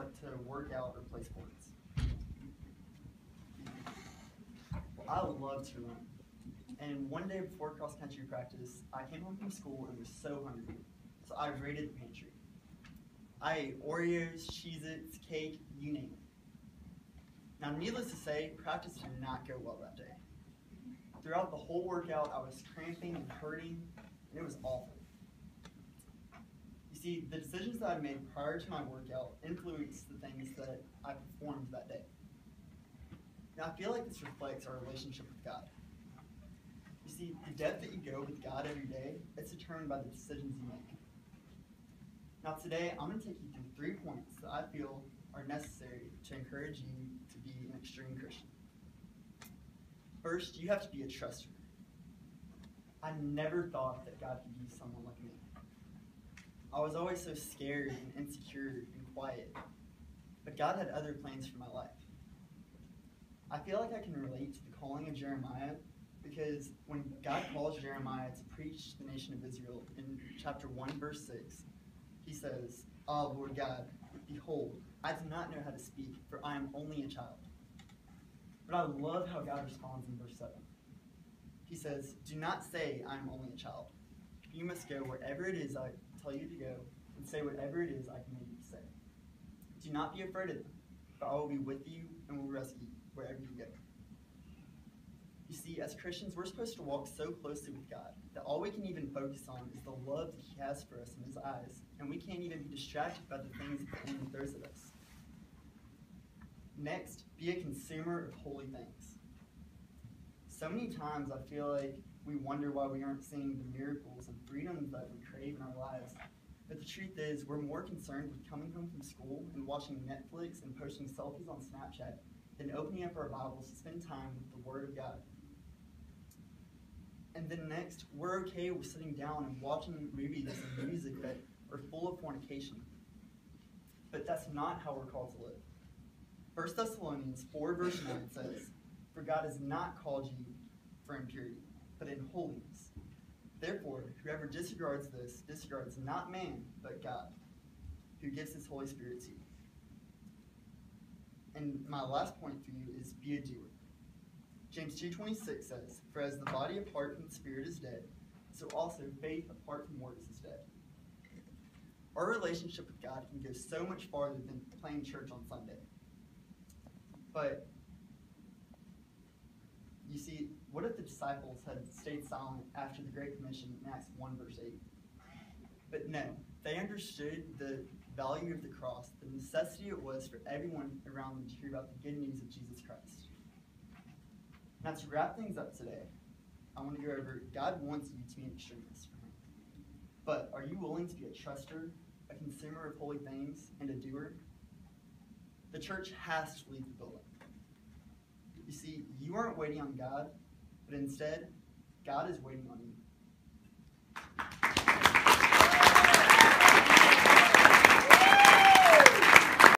but to work out or play sports? Well, I love to run. And one day before cross-country practice, I came home from school and was so hungry. So I raided the pantry. I ate Oreos, Cheez-Its, cake, you name it. Now, needless to say, practice did not go well that day. Throughout the whole workout, I was cramping and hurting, and it was awful. You see, the decisions that I made prior to my workout influenced the things that I performed that day. Now, I feel like this reflects our relationship with God. You see, the depth that you go with God every day, it's determined by the decisions you make. Now today, I'm going to take you through 3 points that I feel are necessary to encourage you to be an extreme Christian. First, you have to be a truster. I never thought that God could use someone like me. I was always so scared and insecure and quiet, but God had other plans for my life. I feel like I can relate to the calling of Jeremiah because when God calls Jeremiah to preach to the nation of Israel in chapter 1, verse 6, he says, "Ah, Lord God, behold, I do not know how to speak, for I am only a child." But I love how God responds in verse 7. He says, "Do not say I am only a child. You must go wherever it is I tell you to go, and say whatever it is I command you to say. Do not be afraid of them, for I will be with you and will rescue you wherever you go." You see, as Christians, we're supposed to walk so closely with God that all we can even focus on is the love that He has for us in His eyes, and we can't even be distracted by the things that the enemy throws at us. Next, be a consumer of holy things. So many times I feel like we wonder why we aren't seeing the miracles and freedoms that we crave in our lives. But the truth is, we're more concerned with coming home from school and watching Netflix and posting selfies on Snapchat than opening up our Bibles to spend time with the Word of God. And then next, we're okay with sitting down and watching movies and music that are full of fornication. But that's not how we're called to live. 1 Thessalonians 4 verse 9 says, "For God has not called you for impurity, but in holiness. Therefore, whoever disregards this disregards not man, but God, who gives His Holy Spirit to you." And my last point for you is be a doer. James 2:26 says, "For as the body apart from the spirit is dead, so also faith apart from works is dead." Our relationship with God can go so much farther than playing church on Sunday. But, you see, what if the disciples had stayed silent after the Great Commission in Acts 1 verse 8? But no, they understood the value of the cross, the necessity it was for everyone around them to hear about the good news of Jesus Christ. Now, to wrap things up today, I want to go over God wants you to be an extremist for Him. But are you willing to be a truster, a consumer of holy things, and a doer? The church has to leave the building. You see, you aren't waiting on God, but instead, God is waiting on you.